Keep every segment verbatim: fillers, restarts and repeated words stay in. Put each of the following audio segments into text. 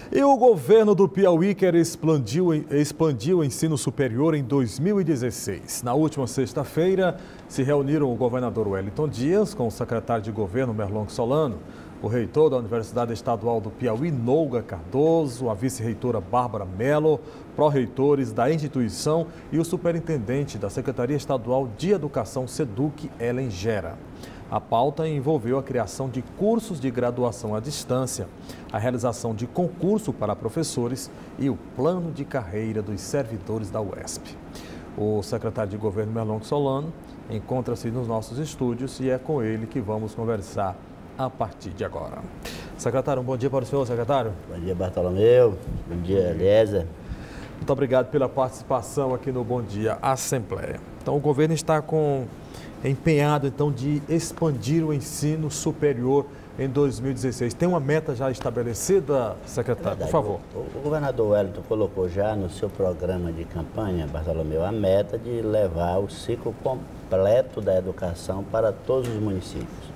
E o governo do Piauí quer expandir, expandir o ensino superior em dois mil e dezesseis. Na última sexta-feira, se reuniram o governador Wellington Dias com o secretário de governo Merlong Solano, o reitor da Universidade Estadual do Piauí, Nolga Cardoso, a vice-reitora Bárbara Mello, pró-reitores da instituição e o superintendente da Secretaria Estadual de Educação, SEDUC, Ellen Gera. A pauta envolveu a criação de cursos de graduação à distância, a realização de concurso para professores e o plano de carreira dos servidores da U E S P. O secretário de governo Merlong Solano encontra-se nos nossos estúdios e é com ele que vamos conversar a partir de agora. Secretário, um bom dia para o senhor, secretário. Bom dia, Bartolomeu. Bom dia, Eliezer. Muito obrigado pela participação aqui no Bom Dia Assembleia. Então, o governo está com... empenhado, então, de expandir o ensino superior em dois mil e dezesseis. Tem uma meta já estabelecida, secretário? É Por favor. O, o governador Wellington colocou já no seu programa de campanha, Bartolomeu, a meta de levar o ciclo completo da educação para todos os municípios.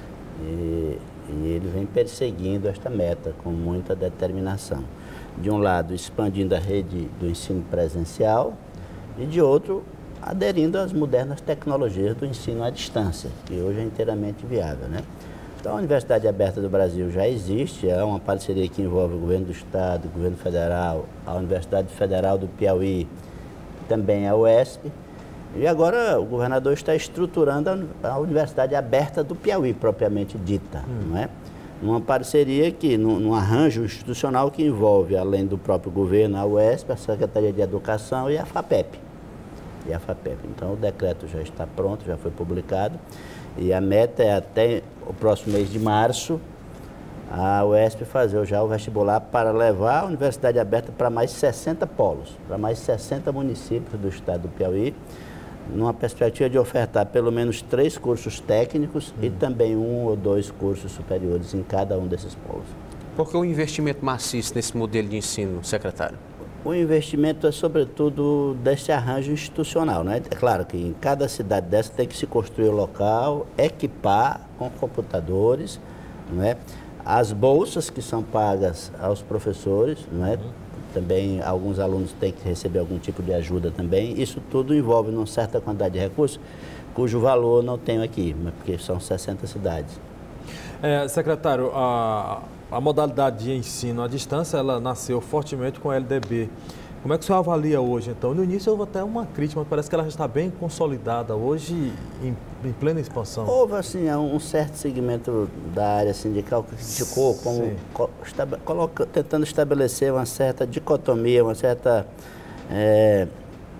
E, e ele vem perseguindo esta meta com muita determinação. De um lado, expandindo a rede do ensino presencial e, de outro, aderindo às modernas tecnologias do ensino à distância, que hoje é inteiramente viável, né? Então, a Universidade Aberta do Brasil já existe, é uma parceria que envolve o governo do Estado, o governo federal, a Universidade Federal do Piauí, também a U E S P. E agora o governador está estruturando a Universidade Aberta do Piauí, propriamente dita, hum. não é? Uma parceria que, num, num arranjo institucional que envolve, além do próprio governo, a U E S P, a Secretaria de Educação e a FAPEP. E a FAPEP. Então, o decreto já está pronto, já foi publicado, e a meta é até o próximo mês de março, a U E S P fazer já o vestibular para levar a Universidade Aberta para mais sessenta polos, para mais sessenta municípios do estado do Piauí, numa perspectiva de ofertar pelo menos três cursos técnicos hum. e também um ou dois cursos superiores em cada um desses polos. Por que o investimento maciço nesse modelo de ensino, secretário? O investimento é, sobretudo, desse arranjo institucional, né? É claro que em cada cidade dessa tem que se construir o local, equipar com computadores, não é? As bolsas que são pagas aos professores, não é? Uhum. Também alguns alunos têm que receber algum tipo de ajuda também. Isso tudo envolve uma certa quantidade de recursos, cujo valor não tenho aqui, porque são sessenta cidades. É, secretário, a... A modalidade de ensino à distância, ela nasceu fortemente com a L D B. Como é que o senhor avalia hoje, então? No início houve até uma crítica, mas parece que ela já está bem consolidada hoje, em, em plena expansão. Houve, assim, um certo segmento da área sindical que criticou, como co estab coloca, tentando estabelecer uma certa dicotomia, uma certa é,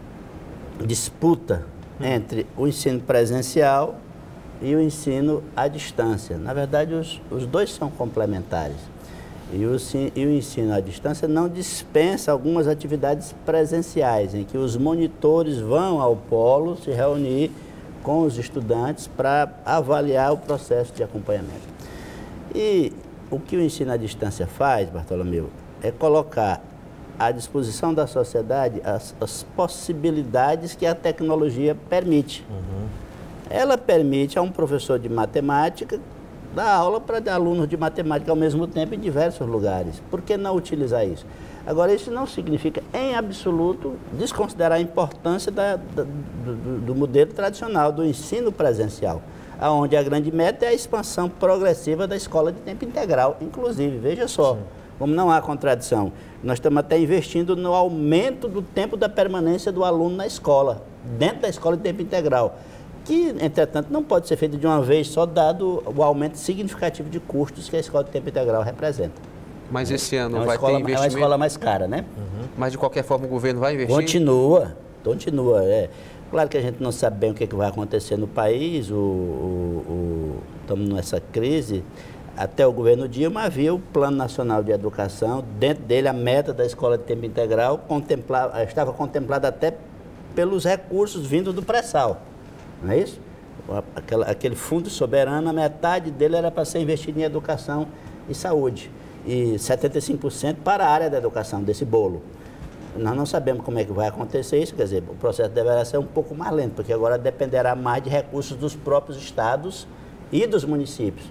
disputa hum. entre o ensino presencial e o ensino à distância. Na verdade, os, os dois são complementares. E o, e o ensino à distância não dispensa algumas atividades presenciais, em que os monitores vão ao polo se reunir com os estudantes para avaliar o processo de acompanhamento. E o que o ensino à distância faz, Bartolomeu, é colocar à disposição da sociedade as, as possibilidades que a tecnologia permite. Uhum. Ela permite a um professor de matemática dar aula para alunos de matemática ao mesmo tempo em diversos lugares. Por que não utilizar isso? Agora, isso não significa, em absoluto, desconsiderar a importância da, da, do, do modelo tradicional do ensino presencial, onde a grande meta é a expansão progressiva da escola de tempo integral. Inclusive, veja só, Sim. como não há contradição, nós estamos até investindo no aumento do tempo da permanência do aluno na escola, dentro da escola de tempo integral, que, entretanto, não pode ser feito de uma vez só, dado o aumento significativo de custos que a escola de tempo integral representa. Mas esse ano é vai escola, ter investimento... É uma escola mais cara, né? Uhum. Mas, de qualquer forma, o governo vai investir? Continua, continua. É. Claro que a gente não sabe bem o que, é que vai acontecer no país, o, o, o, estamos nessa crise. Até o governo Dilma havia o Plano Nacional de Educação, dentro dele a meta da escola de tempo integral contempla, estava contemplada até pelos recursos vindos do pré-sal. Não é isso? Aquela, aquele fundo soberano, a metade dele era para ser investido em educação e saúde. E setenta e cinco por cento para a área da educação, desse bolo. Nós não sabemos como é que vai acontecer isso, quer dizer, o processo deverá ser um pouco mais lento, porque agora dependerá mais de recursos dos próprios estados e dos municípios,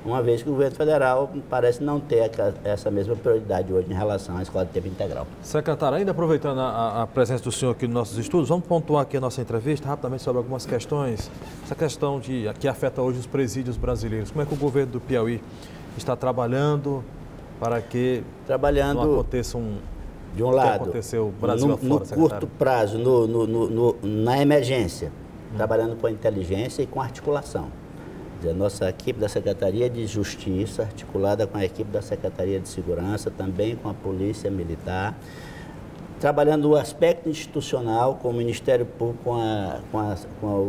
uma vez que o governo federal parece não ter essa mesma prioridade hoje em relação à escola de tempo integral. Secretário, ainda aproveitando a, a presença do senhor aqui nos nossos estudos, vamos pontuar aqui a nossa entrevista rapidamente sobre algumas questões. Essa questão de, que afeta hoje os presídios brasileiros. Como é que o governo do Piauí está trabalhando para que trabalhando não aconteça um... De um lado, aconteceu Brasil no, afora, no curto prazo, no, no, no, na emergência, hum. trabalhando com a inteligência e com articulação. A nossa equipe da Secretaria de Justiça, articulada com a equipe da Secretaria de Segurança, também com a Polícia Militar, trabalhando o aspecto institucional com o Ministério Público, com, a, com, a, com a, o,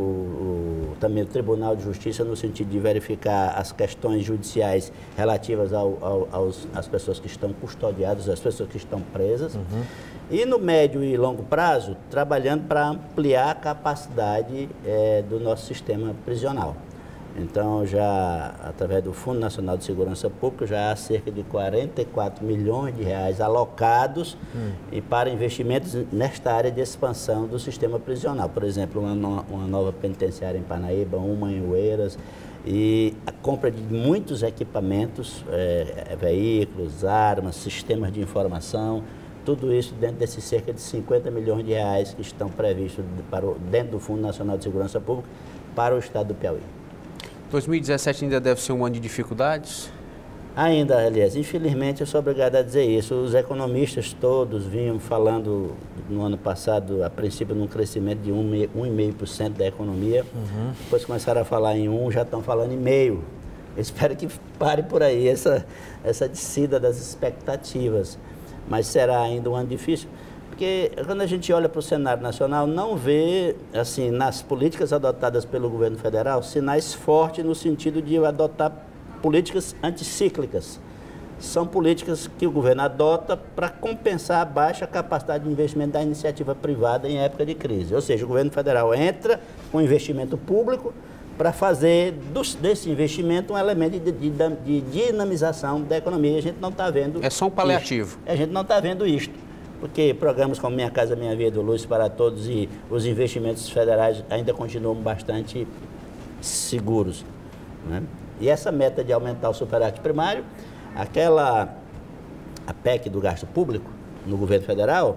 o, também o Tribunal de Justiça, no sentido de verificar as questões judiciais relativas ao, ao, aos, às pessoas que estão custodiadas, às pessoas que estão presas. Uhum. E no médio e longo prazo, trabalhando para ampliar a capacidade é, do nosso sistema prisional. Então, já através do Fundo Nacional de Segurança Pública, já há cerca de quarenta e quatro milhões de reais alocados hum. e para investimentos nesta área de expansão do sistema prisional. Por exemplo, uma, no, uma nova penitenciária em Parnaíba, uma em Oeiras, e a compra de muitos equipamentos, é, veículos, armas, sistemas de informação, tudo isso dentro desses cerca de cinquenta milhões de reais que estão previstos para o, dentro do Fundo Nacional de Segurança Pública para o estado do Piauí. dois mil e dezessete ainda deve ser um ano de dificuldades? Ainda, aliás, infelizmente eu sou obrigado a dizer isso. Os economistas todos vinham falando no ano passado, a princípio, num crescimento de um vírgula cinco por cento da economia. Uhum. Depois começaram a falar em um, já estão falando em meio. Eu espero que pare por aí essa, essa descida das expectativas. Mas será ainda um ano difícil. Porque quando a gente olha para o cenário nacional, não vê, assim, nas políticas adotadas pelo governo federal, sinais fortes no sentido de adotar políticas anticíclicas. São políticas que o governo adota para compensar a baixa capacidade de investimento da iniciativa privada em época de crise. Ou seja, o governo federal entra com investimento público para fazer dos, desse investimento um elemento de, de, de dinamização da economia. A gente não está vendo... É só um paliativo. Isto. A gente não está vendo isto. Porque programas como Minha Casa Minha Vida, Luz para Todos e os investimentos federais ainda continuam bastante seguros, né? E essa meta de aumentar o superávit primário, aquela a P E C do gasto público no governo federal,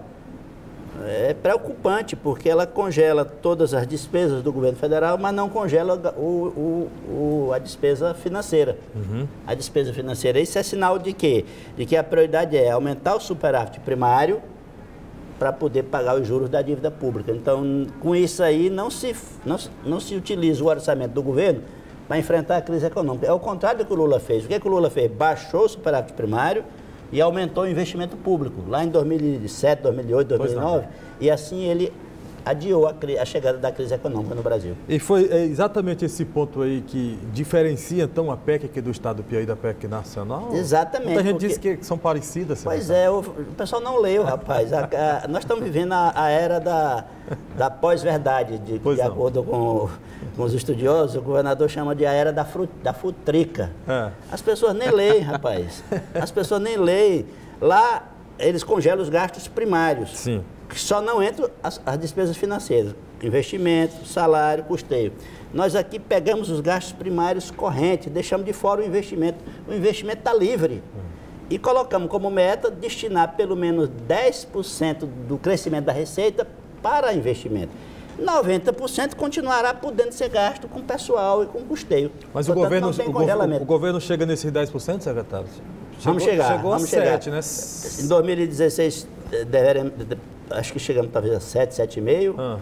é preocupante, porque ela congela todas as despesas do governo federal, mas não congela o, o, o, a despesa financeira. Uhum. A despesa financeira, isso é sinal de quê? De que a prioridade é aumentar o superávit primário para poder pagar os juros da dívida pública. Então, com isso aí, não se, não, não se utiliza o orçamento do governo para enfrentar a crise econômica. É o contrário do que o Lula fez. O que, é que o Lula fez? Baixou o superávit primário e aumentou o investimento público, lá em dois mil e sete, dois mil e oito, dois mil e nove, e assim ele adiou a, a chegada da crise econômica no Brasil. E foi exatamente esse ponto aí que diferencia, então, a P E C aqui do estado do Piauí da P E C nacional? Exatamente. Muita gente diz que são parecidas. Pois é, o, o pessoal não leu, rapaz. A, a, nós estamos vivendo a, a era da, da pós-verdade, de, de acordo com, com os estudiosos, o governador chama de a era da, fru, da futrica. É. As pessoas nem leem, rapaz. As pessoas nem leem. Lá, eles congelam os gastos primários. Sim. Só não entram as, as despesas financeiras, investimento, salário, custeio. Nós aqui pegamos os gastos primários correntes, deixamos de fora o investimento. O investimento está livre. Hum. E colocamos como meta destinar pelo menos dez por cento do crescimento da receita para investimento. noventa por cento continuará podendo ser gasto com pessoal e com custeio. Mas o governo, o, go o governo chega nesses dez por cento, secretário? Chegou, vamos chegar. Chegou vamos a sete, chegar. Né? Em dois mil e dezesseis, deveremos, acho que chegamos talvez a sete, sete vírgula cinco. Ah.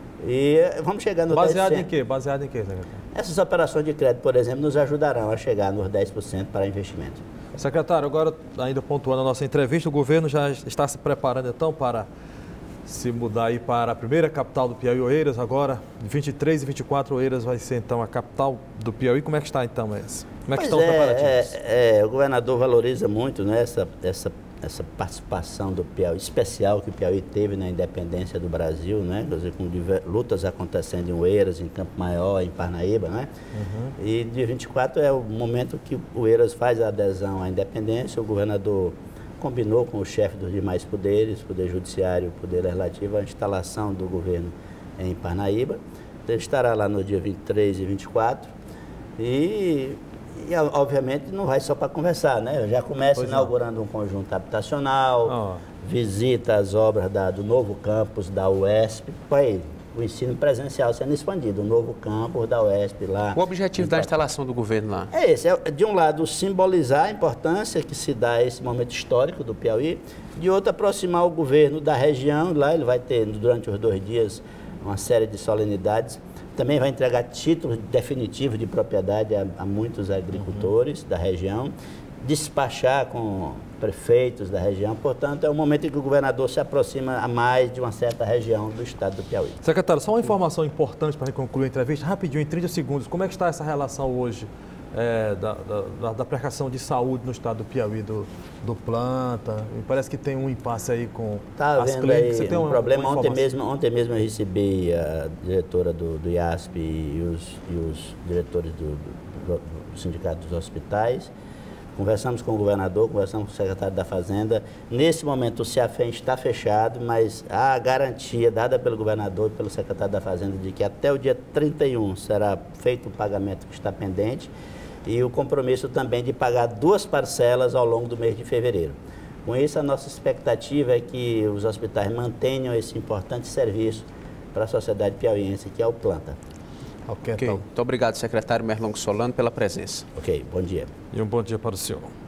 E vamos chegar no Baseado dez por cento. em quê? Baseado em quê, secretário? Essas operações de crédito, por exemplo, nos ajudarão a chegar nos dez por cento para investimento. Secretário, agora, ainda pontuando a nossa entrevista, o governo já está se preparando, então, para se mudar aí para a primeira capital do Piauí, Oeiras. Agora, de vinte e três e vinte e quatro, Oeiras vai ser, então, a capital do Piauí. Como é que está, então, esse? Como é que pois estão os preparativos? É, é, o governador valoriza muito, né, essa, essa, essa participação do Piauí, especial que o Piauí teve na independência do Brasil, né, quer dizer, com lutas acontecendo em Oeiras, em Campo Maior, em Parnaíba, né? Uhum. E dia vinte e quatro é o momento que o Oeiras faz a adesão à independência. O governador combinou com o chefe dos demais poderes, Poder Judiciário e Poder Legislativo, a instalação do governo em Parnaíba. Ele estará lá no dia vinte e três e vinte e quatro e E, obviamente, não vai só para conversar, né? Já começa Pois inaugurando não. um conjunto habitacional, Oh. visita as obras da, do novo campus da U E S P, aí, o ensino presencial sendo expandido, o novo campus da U E S P lá. O objetivo da instalação do governo lá? É esse, é, de um lado, simbolizar a importância que se dá a esse momento histórico do Piauí, de outro, aproximar o governo da região, lá ele vai ter, durante os dois dias, uma série de solenidades. Também vai entregar títulos definitivos de propriedade a, a muitos agricultores uhum. da região, despachar com prefeitos da região. Portanto, é um momento em que o governador se aproxima a mais de uma certa região do estado do Piauí. Secretário, só uma informação importante para concluir a entrevista, rapidinho, em trinta segundos. Como é que está essa relação hoje é, da, da, da prestação de saúde no estado do Piauí, do, do planta? Me parece que tem um impasse aí com tá as vendo clínicas. Aí Você tem um uma, problema. uma ontem, mesmo, ontem mesmo eu recebi a diretora do, do I A S P e os, e os diretores do, do, do Sindicato dos Hospitais. Conversamos com o governador, conversamos com o secretário da Fazenda. Nesse momento o CEAFEM está fechado, mas há a garantia dada pelo governador e pelo secretário da Fazenda de que até o dia trinta e um será feito o pagamento que está pendente e o compromisso também de pagar duas parcelas ao longo do mês de fevereiro. Com isso, a nossa expectativa é que os hospitais mantenham esse importante serviço para a sociedade piauiense, que é o planta. Ok, então. Muito obrigado, secretário Merlong Solano, pela presença. Ok, bom dia. E um bom dia para o senhor.